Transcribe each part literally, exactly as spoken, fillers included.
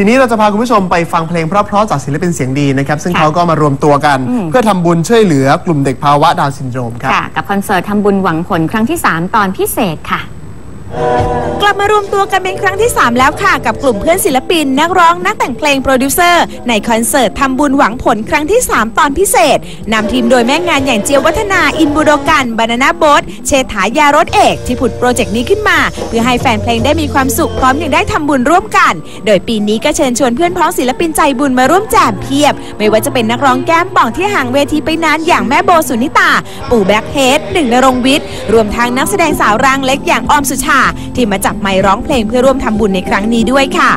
ทีนี้เราจะพาคุณผู้ชมไปฟังเพลงเพราะๆจากศิลปินเสียงดีนะครับซึ่งเขาก็มารวมตัวกันเพื่อทำบุญช่วยเหลือกลุ่มเด็กภาวะดาวน์ซินโดรมครับกับคอนเสิร์ตทำบุญหวังผลครั้งที่สามตอนพิเศษค่ะกลับมารวมตัวกันเป็นครั้งที่สามแล้วค่ะกับกลุ่มเพื่อนศิลปินนักร้องนักแต่งเพลงโปรดิวเซอร์ในคอนเสิร์ตทำบุญหวังผลครั้งที่สามตอนพิเศษนำทีมโดยแม่งานอย่างเจียววัฒนาอินบูโดกันบานาน่าโบ๊ทเชษฐายารถเอกที่ผุดโปรเจกต์นี้ขึ้นมาเพื่อให้แฟนเพลงได้มีความสุขพร้อมยังได้ทำบุญร่วมกันโดยปีนี้ก็เชิญชวนเพื่อนพ้องศิลปินใจบุญมาร่วมแจมเพียบไม่ว่าจะเป็นนักร้องแก้มป่องที่ห่างเวทีไปนานอย่างแม่โบสุนิตาปู่แบล็คเฮดหนึ่งณรงค์วิทย์รวมทั้งนักแสดงสาวร่างเล็กอย่างออมสุชาที่มาจับไมค์ร้องเพลงเพื่อร่วมทำบุญในครั้งนี้ด้วยค่ะ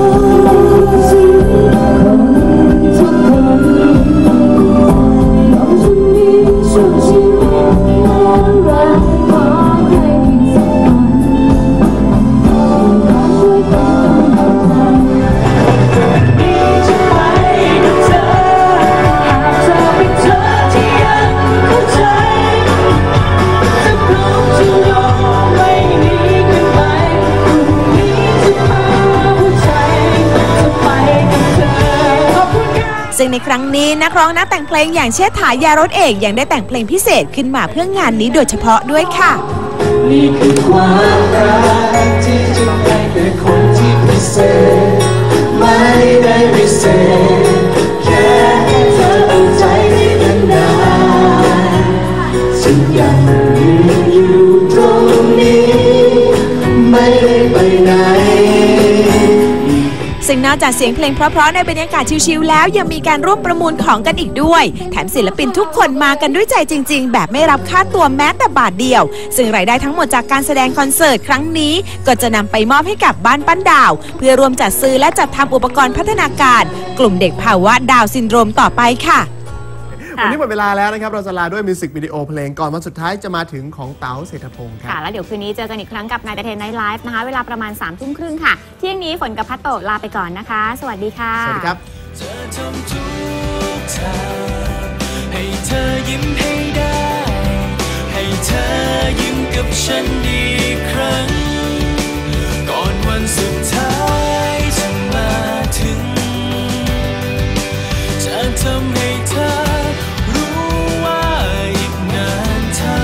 ซึ่งในครั้งนี้นักร้องนักแต่งเพลงอย่างเชษฐายารถเอกยังได้แต่งเพลงพิเศษขึ้นมาเพื่องานนี้โดยเฉพาะด้วยค่ะนี่คือความรักที่จะให้แก่คนที่พิเศษไม่ได้พิเศษแค่เธอตั้งใจให้นานๆฉันยังยืนอยู่ตรงนี้ไม่ได้ไปไหนซึ่งนอกจากเสียงเพลงเพราะๆในบรรยากาศชิลๆแล้วยังมีการร่วมประมูลของกันอีกด้วยแถมศิลปินทุกคนมากันด้วยใจจริงๆแบบไม่รับค่าตัวแม้แต่บาทเดียวซึ่งรายได้ทั้งหมดจากการแสดงคอนเสิร์ตครั้งนี้ก็จะนำไปมอบให้กับบ้านปั้นดาวเพื่อร่วมจัดซื้อและจัดทำอุปกรณ์พัฒนาการกลุ่มเด็กภาวะดาวน์ซินโดรมต่อไปค่ะวันนี้หมดเวลาแล้วนะครับเราจะลาด้วยมิวสิกวิดีโอเพลงก่อนวันสุดท้ายจะมาถึงของเต๋าเศรษฐพงศ์ครับค่ะแล้วเดี๋ยวคืนนี้เจอกันอีกครั้งกับนายเทนไนท์ไลฟ์นะคะเวลาประมาณสามทุ่มครึ่งค่ะเที่ยงนี้ฝนกับพัตโตลาไปก่อนนะคะสวัสดีค่ะสวัสดีครับเธอทำทุกทางให้เธอยิ้มให้ได้ให้เธอยิ้มกับฉันอีกครั้งก่อนวันสุด